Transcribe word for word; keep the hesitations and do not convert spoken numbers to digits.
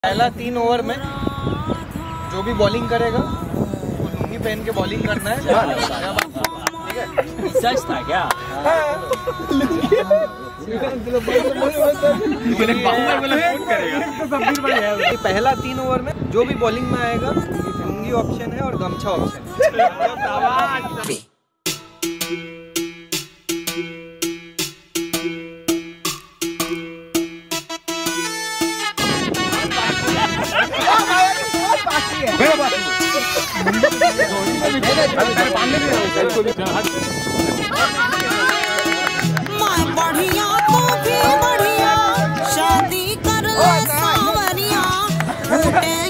पहला तीन ओवर में जो भी बॉलिंग करेगा वो लुंगी पहन के बॉलिंग करना है। ठीक है, सच था क्या? पहला तीन ओवर में जो भी बॉलिंग में आएगा लुंगी ऑप्शन है और गमछा ऑप्शन है। बढ़िया तो भी बढ़िया शादी कर ले सावरिया।